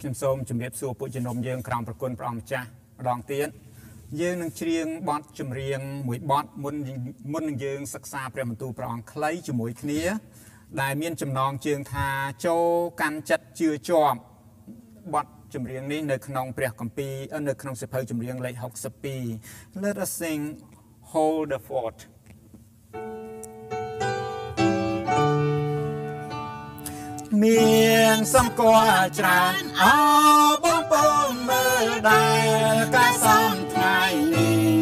ខ្ញុំសូមជម្រាបសួរពួកជំនុំយើងក្រោមប្រគុណព្រះអង្គម្ចាស់ម្ដងទៀតយើងនឹងច្រៀងបទចម្រៀងមួយបទមុននឹងយើងសិក្សាព្រះបន្ទូលព្រះអង្គខ្លីជាមួយគ្នាដែលមានចំណងជើងថាចូលកាន់ចិត្តជឿជាប់បទចម្រៀងនេះនៅក្នុងព្រះគម្ពីរនៅក្នុងសៀវភៅចម្រៀងលេខ62 Let us sing Hold the Fortមានសម្គាល់ច្រើនអោបងប្អូនមើលដែលការសំថ្ងៃនេះ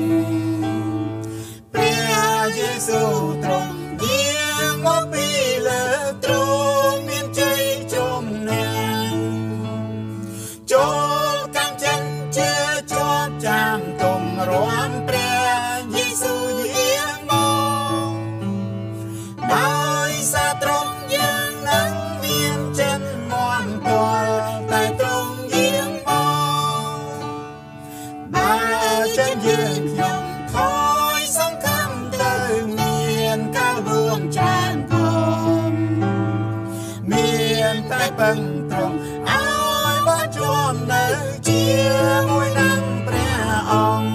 ព្រះយេស៊ូវទ្រង់យាងមកពីលើទ្រង់មានជ័យជំនះចូលកាន់ចិនជឿជាប់ចាំទុំរាំព្រះយេស៊ូវយាងមកដោយសារទ្រង់យើងនឹងមានចិនមន់តលតែទ្រង់យាងមកបើចិនយើងខ្ញុំខ້อยសង្ឃឹមទៅមានការបួងច្រើនផងមានតែពឹងទ្រង់ឲ្យបានជាប់នៅជាមួយនឹងព្រះអង្គ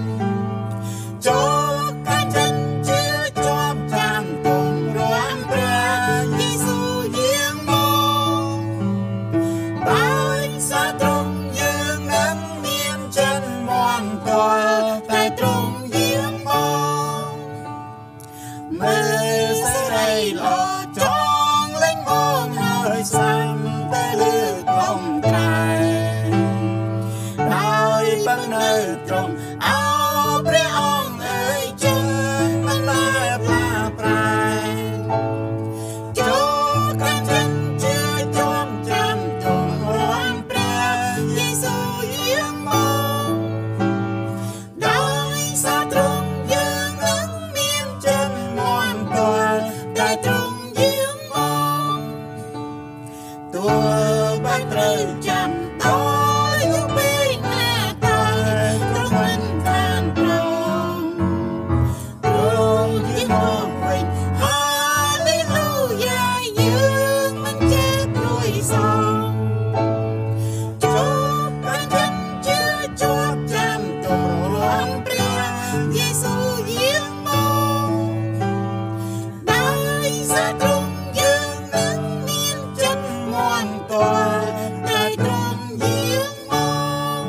ចូលកាន់ចិត្តជឿជាប់ចាំទុំរាំព្រះយេស៊ូវយាងមកដោយសារទ្រង់យើងនឹងមានចិនមន់តលតែទ្រង់យាងមកមើលសេរីល្អចងលេងមកហើយសាំតែលើកលំត្រែដោយបឹងនៅទ្រង់អោព្រះអង្គអើយជើងមិនដែលផ្លាប្រែចូលកាន់ចិត្តជឿជាប់ចាំទុំរាំព្រះយេស៊ូវយាងមកដោយសារទ្រង់យើងនឹងមានចិនមន់តលតែទ្រង់យាងមកទោះបីត្រូវចាំដោយយុពេលណាក៏ទ្រង់មិនខានព្រមទ្រង់យាងមកវិញហាឡេលូយ៉ាយើងមិនចេះព្រួយសងចូលកាន់ចិត្តជឿជាប់ចាំទុំរាំព្រះយេស៊ូវយាងមកដោយសារទ្រង់យើងនឹងមានចិត្តមន់តលតែទ្រង់យាងមក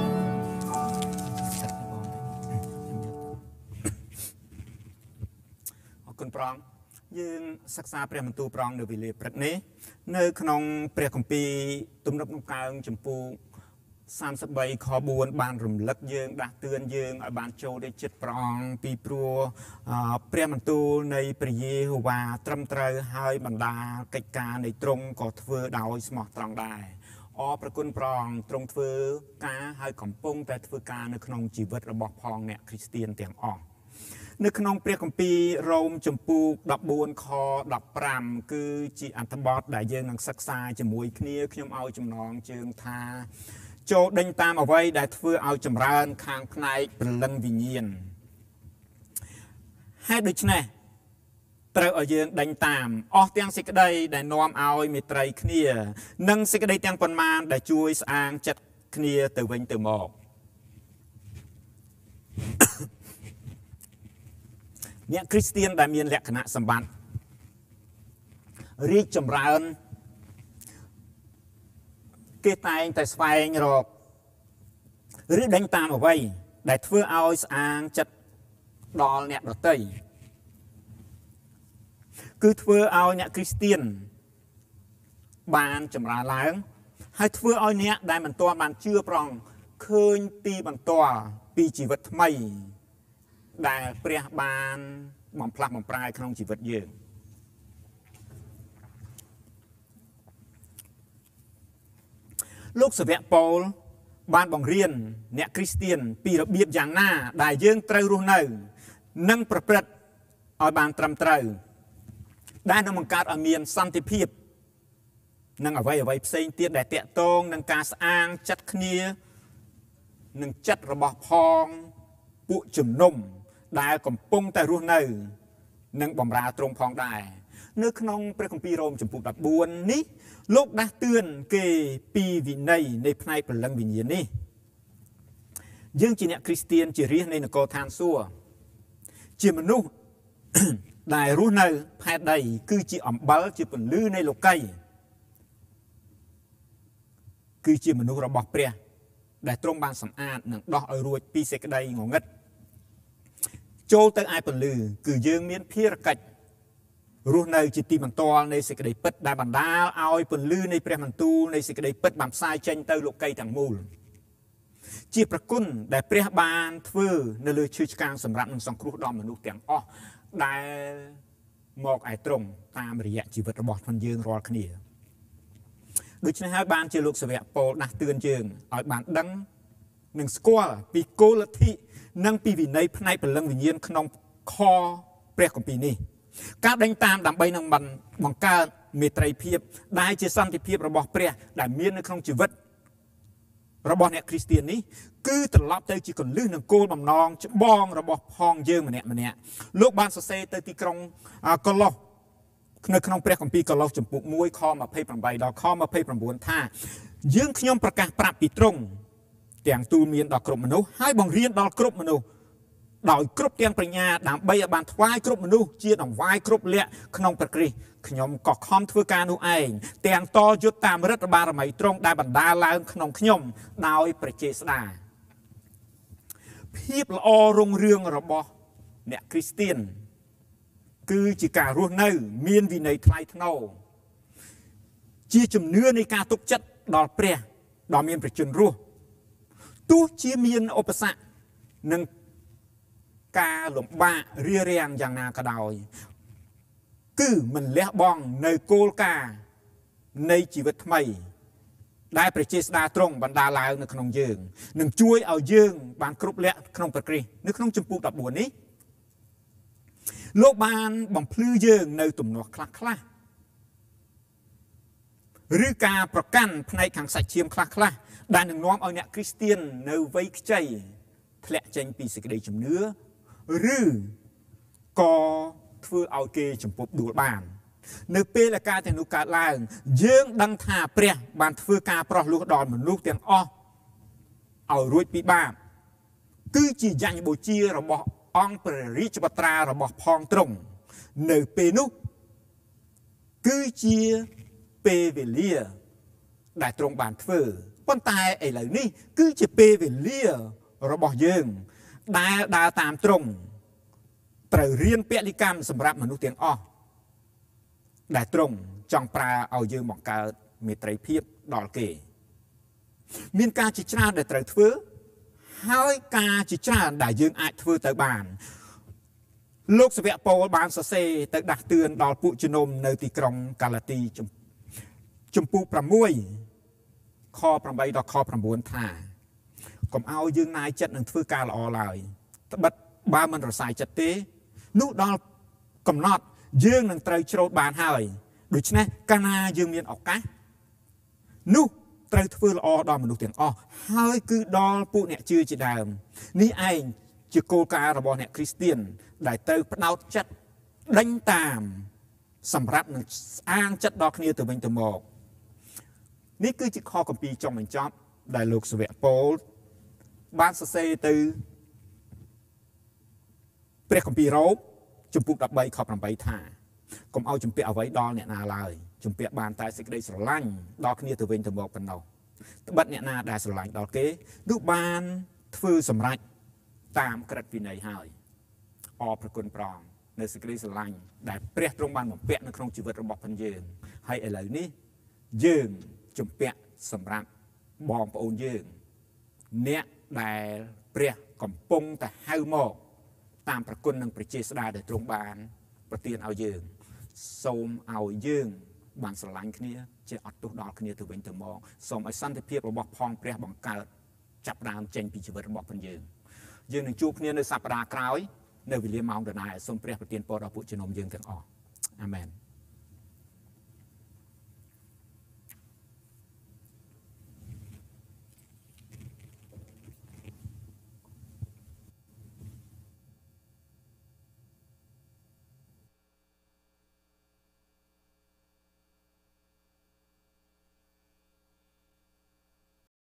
អរគុណព្រះអង្គយើងសិក្សាព្រះបន្ទូលព្រះអង្គនៅវេលាព្រឹកនេះនៅក្នុងព្រះគម្ពីរទំនុកដំកើងចំពោះ33ខ4បានរំលឹកយើងដាស់តឿនយើងឲ្យបានចូលទៅចិត្តព្រះអង្គពីព្រោះព្រះបន្ទូលនៃព្រះយេហូវ៉ាត្រឹមត្រូវហើយបណ្ដាកិច្ចការនៃទ្រង់ក៏ធ្វើដោយស្មោះត្រង់ដែរអរប្រគុណព្រះអង្គទ្រង់ធ្វើការហើយកំពុងតែធ្វើការនៅក្នុងជីវិតរបស់ផងអ្នកគ្រីស្ទានទាំងអស់នៅក្នុងព្រះគម្ពីររ៉ូមចំពោះ14ខ15គឺជាអត្ថបទដែលយើងនឹងសិក្សាជាមួយគ្នាខ្ញុំឲ្យចំណងជើងថាចូលដេញតាមអ្វីដែលធ្វើឲ្យចម្រើនខាងផ្នែកព្រលឹងវិញ្ញាណហេតុដូច្នេះត្រូវឲ្យយើងដេញតាមអស់ទាំងសេចក្តីដែលនាំឲ្យមេត្រីគ្នានិងសេចក្តីទាំងប៉ុន្មានដែលជួយស្អាងចិត្តគ្នាទៅវិញទៅមកអ្នកគ្រីស្ទានដែលមានលក្ខណៈសម្បត្តិរីកចម្រើនគេតែងតែស្វែងរកឬដេញតាមអ្វីដែលធ្វើឲ្យស្អាងចិត្តដល់អ្នកដទៃគឺធ្វើឲ្យអ្នកគ្រីស្ទានបានចម្រើនឡើងហើយធ្វើឲ្យអ្នកដែលមិនទាន់បានជឿព្រះអង្គឃើញទីបន្ទាល់ពីជីវិតថ្មីដែលព្រះបានបំផ្លាស់បំប្រែក្នុងជីវិតយើងលោកសាវកប៉ូលបានបង្រៀនអ្នកគ្រីស្ទានពីរបៀបយ៉ាងណាដែលយើងត្រូវរស់នៅនិងប្រព្រឹត្តឲ្យបានត្រឹមត្រូវដែលនឹងបង្កើតឲ្យមានសន្តិភាពនិងអ្វីផ្សេងទៀតដែលតាក់ទងនឹងការស្អាងចិត្តគ្នានិងចិត្តរបស់ផងពួកជំនុំដែលកំពុងតែរស់នៅនិងបម្រើទ្រង់ផងដែរនៅក្នុងព្រះគម្ពីររ៉ូមចំពោះ14នេះលោកដាស់តឿនគេពីវិន័យនៃផ្នែកព្រលឹងវិញ្ញាណនេះយើងជាអ្នកគ្រីស្ទានជារាជនៃនគរឋានសួគ៌ជាមនុស្សដែលរស់នៅផែនដីគឺជាអំបិលជាពន្លឺនៃលោកីគឺជាមនុស្សរបស់ព្រះដែលទ្រង់បានសម្អាតនិងដោះឲ្យរួចពីសេចក្តីងងឹតចូលទៅឯពន្លឺគឺយើងមានភារកិច្ចរស់នៅជាទីបន្ទាល់នៃសេចក្តីពិតដែលបណ្ដាលឲ្យពន្លឺនៃព្រះបន្ទូលនៃសេចក្តីពិតបានផ្សាយចេញទៅលោកីទាំងមូលជាប្រគុណដែលព្រះបានធ្វើនៅលើឈើឆ្កាងសម្រាប់នឹងសង្គ្រោះដល់មនុស្សទាំងអស់ដែលមកឯទ្រង់តាមរយៈជីវិតរបស់ខ្លួនយើងរាល់គ្នាដូច្នេះហើយបានជាលោកសាវកប៉ូលដាស់តឿនយើងឲ្យបានដឹងនិងស្គាល់ពីគោលលទ្ធិនិងពីវិន័យផ្នែកព្រលឹងវិញ្ញាណក្នុងខព្រះគម្ពីរនេះការដេញតាមដើម្បីនឹងបង្កើតមេត្រីភាពដែលជាសន្តិភាពរបស់ព្រះដែលមាននៅក្នុងជីវិតរបស់អ្នកគ្រីស្ទាននេះគឺត្រឡប់ទៅជាកលឹះនិងគោលបំណងច្បងរបស់ផងយើងម្នាក់លោកបានសរសេរទៅទីក្រុងកូឡូសនៅក្នុងព្រះគម្ពីរកូឡូសចំពុក1ខ28ដល់ខ29ថាយើងខ្ញុំប្រកាសប្រាប់ពីទ្រង់ទាំងទូលមានដល់គ្រប់មនុស្សហើយបង្រៀនដល់គ្រប់មនុស្សដោយគ្រប់ទាំងបញ្ញាដើម្បីឲ្យបានថ្វាយគ្រប់មនុស្សជាដង្វាយគ្រប់លក្ខក្នុងព្រះគ្រីស្ទខ្ញុំក៏ខំធ្វើការនោះឯងទាំងតយុទ្ធតាមរិទ្ធបារមីទ្រង់ដែលបណ្ដាលឡើងក្នុងខ្ញុំដោយព្រះចេស្តាភាពល្អរុងរឿងរបស់អ្នកគ្រីស្ទានគឺជាការរស់នៅមានវិន័យថ្លៃថ្នូរជាជំនឿនៃការទុកចិត្តដល់ព្រះដ៏មានប្រជញ្ញរស់ទោះជាមានឧបសគ្គនិងការលំបាករារាំងយ៉ាងណាក៏ដោយគឺមិនលះបង់នៅគោលការណ៍នៃជីវិតថ្មីដែលព្រះចេស្តាទ្រង់បណ្ដាលឡើងនៅក្នុងយើងនឹងជួយឲ្យយើងបានគ្រប់លក្ខក្នុងព្រះគ្រីស្ទនៅក្នុងចំពុក14នេះលោកបានបំភ្លឺយើងនៅទំនាស់ខ្លះឬការប្រកាន់ផ្នែកខាងសាច់ឈាមខ្លះដែលនឹងនាំឲ្យអ្នកគ្រីស្ទាននៅវ័យខ្ចីធ្លាក់ចេញពីសេចក្តីជំនឿឬក៏ធ្វើឲ្យគេចំពប់ដួលបាននៅពេលដែលការទាំងនោះកើតឡើងយើងដឹងថាព្រះបានធ្វើការប្រោះលោះដល់មនុស្សទាំងអស់ឲ្យរួចពីបាបគឺជាយញ្ញបូជារបស់អង្គព្រះរាជបត្រារបស់ផងទ្រង់នៅពេលនោះគឺជាពេលវេលាដែលទ្រង់បានធ្វើប៉ុន្តែឥឡូវនេះគឺជាពេលវេលារបស់យើងដែលដើរតាមទ្រង់ត្រូវរៀនពលិកម្មសម្រាប់មនុស្សទាំងអស់ដែលទ្រង់ចង់ប្រើឲ្យយើងបង្កើតមេត្រីភាពដល់គេមានការជាច្រើនដែលត្រូវធ្វើហើយការជាច្រើនដែលយើងអាចធ្វើទៅបានលោកសាវកប៉ូលបានសរសេរទៅដាស់តឿនដល់ពួកជំនុំនៅទីក្រុងកាឡាទីចំពុក6ខ8ដល់ខ9ថាកុំឲ្យយើងណាយចិត្តនឹងធ្វើការល្អឡើយត្បិតបើមិនរសាយចិត្តទេនោះដល់កំណត់យើងនឹងត្រូវច្រូតបានហើយដូច្នេះកាលណាយើងមានឱកាសនោះត្រូវធ្វើល្អដល់មនុស្សទាំងអស់ហើយគឺដល់ពួកអ្នកជឿជាដើមនេះឯងជាគោលការណ៍របស់អ្នកគ្រីស្ទានដែលត្រូវផ្ដោតចិត្តដេញតាមសម្រាប់នឹងស្អាងចិត្តដល់គ្នាទៅវិញទៅមកនេះគឺជាខគម្ពីរចុងបញ្ចប់ដែលលោកសាវកប៉ូលបានសរសេរទៅព្រះគម្ពីររ៉ូមចំពុក13ខ8ថាកុំឲ្យជំពាក់អ្វីដល់អ្នកណាឡើយជំពាក់បានតែសេចក្តីស្រឡាញ់ដល់គ្នាទៅវិញទៅមកប៉ុណ្ណោះត្បិតអ្នកណាដែលស្រឡាញ់ដល់គេនោះបានធ្វើសម្រេចតាមក្រឹតវិន័យហើយអរព្រគុណព្រះនៅសេចក្តីស្រឡាញ់ដែលព្រះទ្រង់បានបំពាក់នៅក្នុងជីវិតរបស់ផងយើងហើយឥឡូវនេះយើងជំពាក់សម្រាប់បងប្អូនយើងអ្នកដែលព្រះកំពុងតែហៅមកតាមប្រគុណនឹងព្រះចេស្តាដែលទ្រង់បានប្រទានឲ្យយើងសូមឲ្យយើងបានស្រឡាញ់គ្នាជាអត់ទោសដល់គ្នាទៅវិញទៅមកសូមឲ្យសន្តិភាពរបស់ផងព្រះបង្កើតចាប់ផ្ដើមចេញពីជីវិតរបស់ផងយើងនឹងជួបគ្នានៅសប្តាហ៍ក្រោយនៅវេលាម៉ោងដដែលសូមព្រះប្រទានពរដល់ពួកជំនុំយើងទាំងអស់អាមែន